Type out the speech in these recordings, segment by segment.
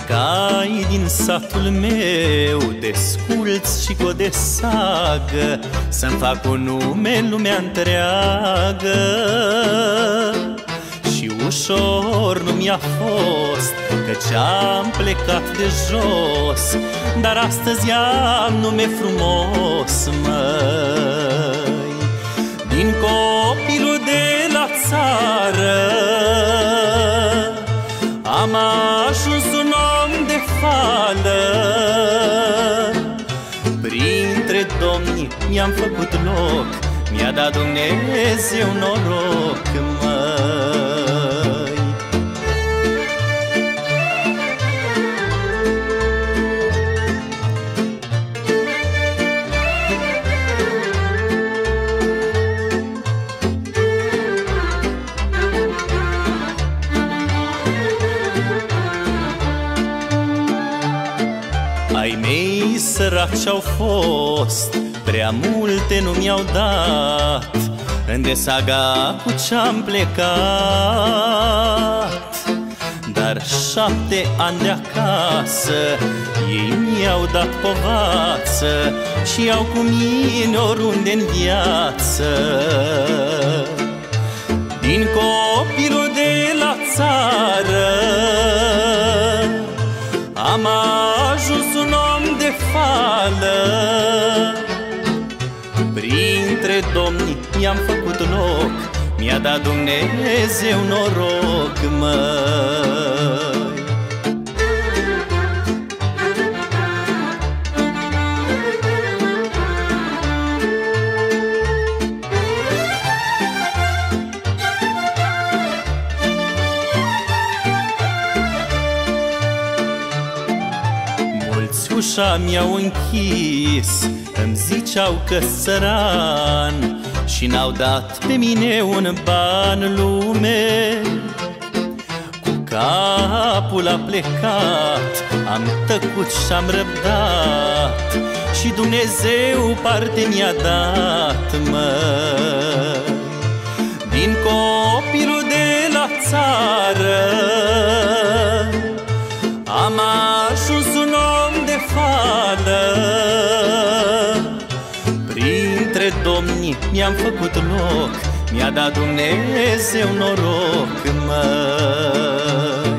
cai din satul meu, de sculți și cod de sagă, să-mi fac un nume în lumea întreagă. Și ușor nu mi-a fost, căci am plecat de jos, dar astăzi am nume frumos, măi. Din copilul de la țară am ajuns un om de fală. Printre domni mi-am făcut loc, mi-a dat Dumnezeu noroc, măi. Ai mei săraci au fost, prea multe nu mi-au dat, în saga cu ce-am plecat. Dar 7 ani de acasă ei mi-au dat povață și iau cu mine oriunde-n viață. Din copilul de la țară am ajuns un om de fală. Printre domni mi-am făcut loc, mi-a dat Dumnezeu noroc, măi. Ușa mi-au închis, îmi ziceau că-s țăran și n-au dat pe mine un ban, lume. Cu capul a plecat, am tăcut și-am răbdat și Dumnezeu parte mi-a dat, măi. Din copilul de la țară am ajuns un om de fală. Printre domni mi-am făcut loc, mi-a dat Dumnezeu noroc, măi.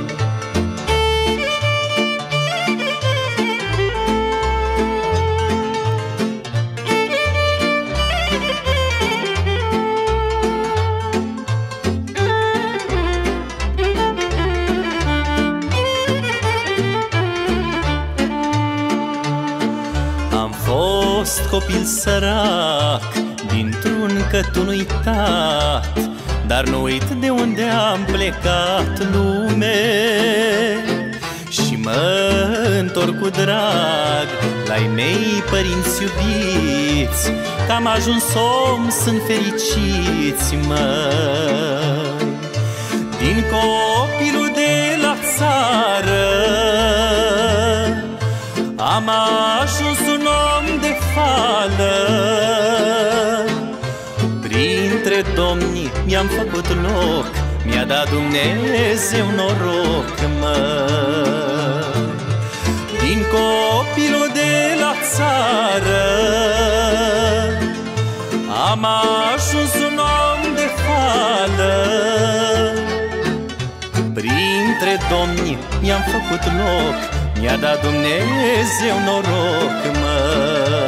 Fost copil sărac, dintr-un cătun uitat, dar nu uit de unde am plecat, lume. Și mă întorc cu drag la-i mei părinți iubiți, că am ajuns om, sunt fericiți, măi. Din copilul de la țară am ajuns un om de fală. Printre domni mi-am făcut loc, mi-a dat Dumnezeu noroc, măi. Din copilul de la țară am ajuns un om de fală. Printre domni mi-am făcut loc, mi-a dat Dumnezeu noroc, măi.